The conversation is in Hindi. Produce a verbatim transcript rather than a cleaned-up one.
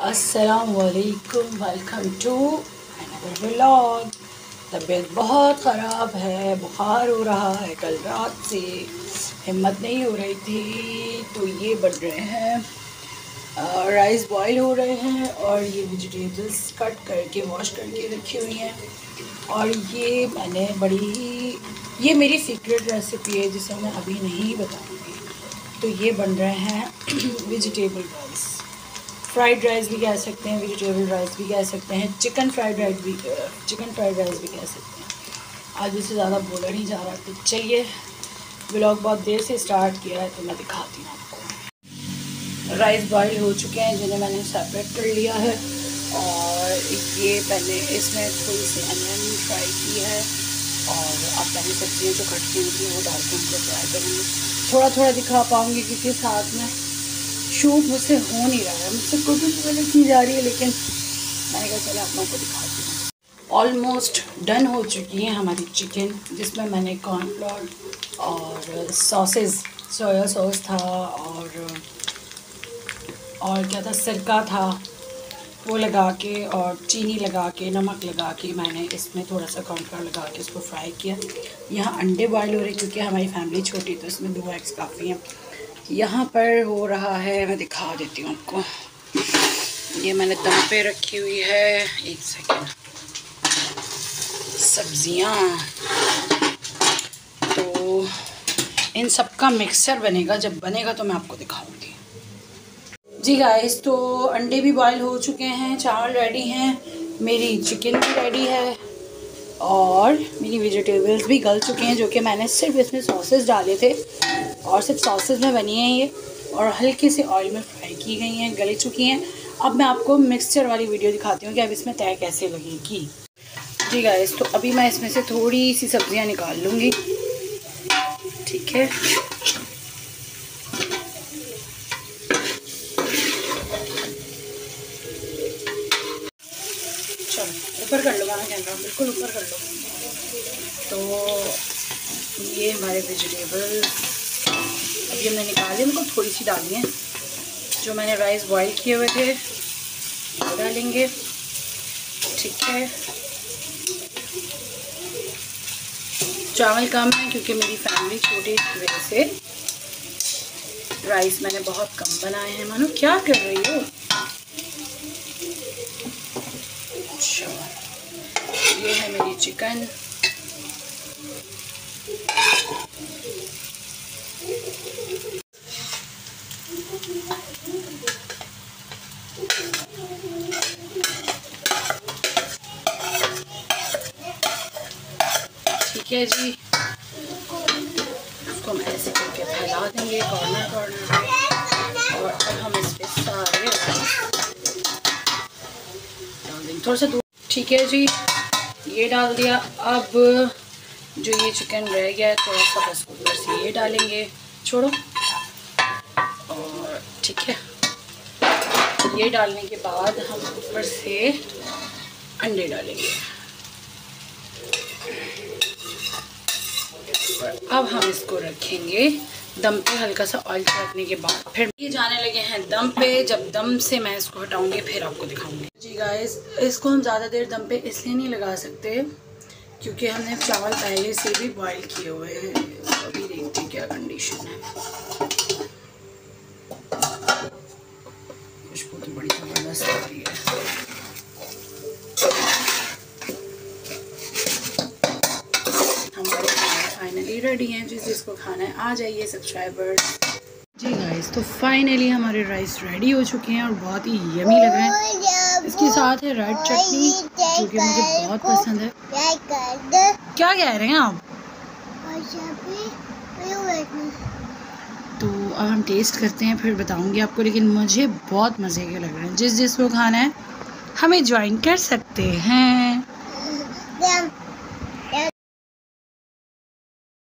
अस्सलामुअलैकुम, वेलकम टू अनदर व्लॉग। तबीयत बहुत ख़राब है, बुखार हो रहा है कल रात से, हिम्मत नहीं हो रही थी। तो ये बन रहे हैं, राइस बॉईल हो रहे हैं और ये वेजिटेबल्स कट करके वॉश करके रखी हुई हैं। और ये मैंने बड़ी ये मेरी सीक्रेट रेसिपी है जिसे मैं अभी नहीं बताऊँगी। तो ये बन रहे हैं वेजिटेबल राइस, फ्राइड राइस भी कह सकते हैं, वेजिटेबल राइस भी कह सकते हैं, चिकन फ्राइड राइस भी चिकन फ्राइड राइस भी कह सकते हैं। आज उससे ज़्यादा बोला नहीं जा रहा। तो चलिए, व्लॉग बहुत देर से स्टार्ट किया है तो मैं दिखाती हूँ आपको। राइस बॉईल हो चुके हैं जिन्हें मैंने सेपरेट कर लिया है। और ये पहले इसमें थोड़ी सी अनियन फ्राई की है और अब पहले सब्जियाँ जो कट की होती हैं वो डाल के उनको फ्राई करेंगे। थोड़ा थोड़ा दिखा पाऊँगी क्योंकि साथ में शूट मुझसे हो नहीं रहा है, मुझसे कोशिश मैंने की जा रही है, लेकिन मैंने कहा चलो आप लोगों को दिखाती हूँ। ऑलमोस्ट डन हो चुकी है हमारी चिकन, जिसमें मैंने कॉर्नफ्लोर और सॉसेस, सोया सॉस था और और क्या था, सिरका था, वो लगा के और चीनी लगा के, नमक लगा के मैंने इसमें थोड़ा सा कॉर्नफ्लोर लगा के इसको फ्राई किया। यहाँ अंडे बॉयल हो रहे क्योंकि हमारी फैमिली छोटी तो इसमें दो एग्स काफ़ी हैं। यहाँ पर हो रहा है, मैं दिखा देती हूँ आपको। ये मैंने दम पे रखी हुई है, एक सेकेंड, सब्जियाँ। तो इन सब का मिक्सचर बनेगा, जब बनेगा तो मैं आपको दिखाऊंगी। जी गाइस, तो अंडे भी बॉयल हो चुके हैं, चावल रेडी हैं, मेरी चिकन भी रेडी है और मेरी वेजिटेबल्स भी गल चुके हैं, जो कि मैंने सिर्फ इसमें सॉसेस डाले थे और सिर्फ सॉसेस में बनी हैं ये, और हल्के से ऑयल में फ्राई की गई हैं, गल चुकी हैं। अब मैं आपको मिक्सचर वाली वीडियो दिखाती हूँ कि अब इसमें तय कैसे लगेगी। जी गाइस, तो अभी मैं इसमें से थोड़ी सी सब्जियाँ निकाल लूँगी, ठीक है। चलो ऊपर कर लो, गाना कैमरा बिल्कुल ऊपर कर लो। तो ये हमारे वेजिटेबल अभी हमने निकाले, उनको थोड़ी सी डाली है, जो मैंने राइस बॉईल किए हुए थे वो डालेंगे, ठीक है। चावल कम है क्योंकि मेरी फैमिली छोटी की वजह से राइस मैंने बहुत कम बनाए हैं। मानो क्या कर रही हो? अच्छा, ये है मेरी चिकन। ठीक है जी, उसको हम ऐसे करके फैला देंगे कॉर्नर कॉर्नर पे, और अब हम इस पे सारे डाल देंगे थोड़ा सा दूर। ठीक है जी, ये डाल दिया। अब जो ये चिकन रह गया है थोड़ा सा, बस ऊपर से ये डालेंगे, छोड़ो। और ठीक है, ये डालने के बाद हम ऊपर से अंडे डालेंगे। अब हम इसको रखेंगे दम पे, हल्का सा ऑयल रखने के बाद फिर ये जाने लगे हैं दम पे। जब दम से मैं इसको हटाऊंगी फिर आपको दिखाऊंगी। जी गाइस, इसको हम ज़्यादा देर दम पे इसलिए नहीं लगा सकते क्योंकि हमने चावल पहले से भी बॉईल किए हुए हैं। अभी देखते क्या कंडीशन है। खुशबू तो बड़ी ज़बरदस्त आ रही है। फाइनली रेडी हैं, जिस जिसको खाना है आ जाइए सब्सक्राइबर्स। जी गाइस, तो फाइनली हमारे राइस रेडी हो चुके हैं और बहुत ही यमी लग रहे हैं। इसके साथ है रेड चटनी जो कि मुझे बहुत पसंद है। क्या कह रहे हैं आप? तो अब हम टेस्ट करते हैं, फिर बताऊंगी आपको, लेकिन मुझे बहुत मज़े के लग रहे हैं। जिस जिसको खाना है हमें ज्वाइन कर सकते हैं।